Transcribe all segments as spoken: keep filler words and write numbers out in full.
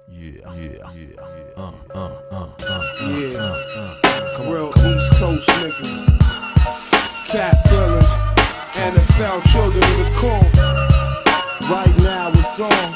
Yeah, yeah, yeah, uh, uh, uh, uh, Yeah, uh, uh, come real on, come East Coast niggas, cat villains, N F L children of the corn. Right now it's on.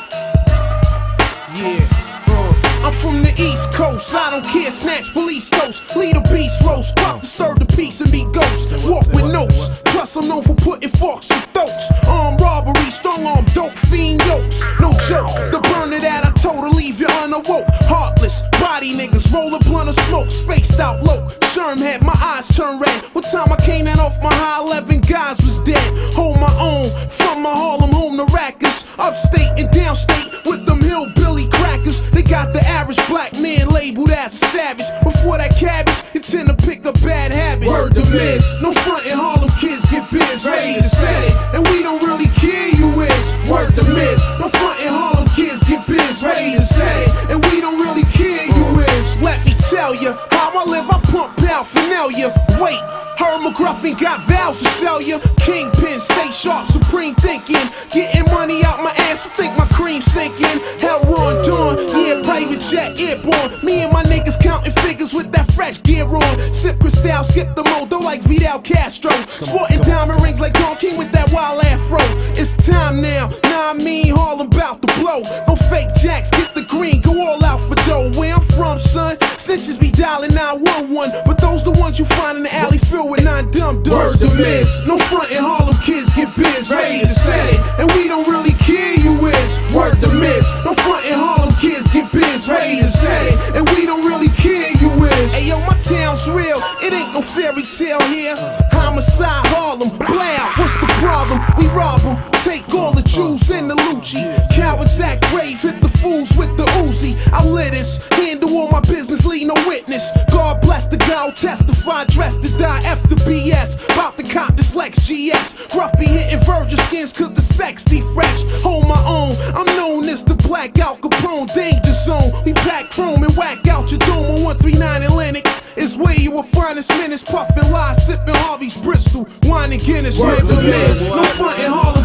Yeah, uh. I'm from the East Coast, I don't care, snatch police toast, lead a beast roast, crop disturb the peace and be ghosts, walk with notes, plus I'm known for putting forks in throats, armed robbery, strong arm, dope, fiend yokes, no joke, the burner that I told to leave you unawoke, heartless, body niggas, roll a blunt of smoke, spaced out low, Sherm had my eyes turned red, what time I came out off my high, eleven guys was dead, hold my own, from my Harlem home to Rackers, upstate and downstate, with them hillbilly crackers, they got the average black man labeled as a savage. Before that cabbage, you tend to pick up bad habits. Word to Miz, no front in Harlem kids get biz, ready to set it, and we don't really care you is. Word to Miz, no front in Harlem kids get biz, ready to set it, and we don't really care you is. Let me tell ya, how I live, I pump out familiar. Wait, Herb McGruffin got vows to sell ya. Kingpin, stay sharp, supreme thinking, getting money out my ass, I think my cream sinking. Hell Ron Dawn, yeah, private jet airborne. Me and my niggas counting figures with that fresh gear on. Sip Cristal, skip the mold, don't like Fidel Castro. Sporting diamond rings like Don King with that wild afro. It's time now, nah I mean Harlem bout to blow. No fake jacks, get the green, go all out for dough. Where I'm from, son, snitches be dialing nine one one, but those the ones you find in the alley filled with nine dumb dudes. Words of Miz, no front in Harlem kids get biz, ready to set it, and we don't really care you is. Words of Miz, no front in Harlem kids get biz, ready to set it, and we don't really care you is. Hey yo, my town's real, it ain't no fairy tale here. Homicide Harlem, blow, what's the problem? We rob them, take all the Jews in the Lucci. Cowards act brave, hit the fools with the Uzi. I lit this, handle all my business, leave no witness. God bless the guy who testify, dressed to die after B S. About to cop this Lex G S. Gruff be hitting virgin skins cause the sex be fresh. Hold my own, I'm known as the Black Al Capone danger zone. We pack chrome and whack out your dome on one three nine in Lennox. It's where you will find us minutes, puffin' lies, sippin' Harvey's Bristol, wine and Guinness. Words of Miz, no front in Harlem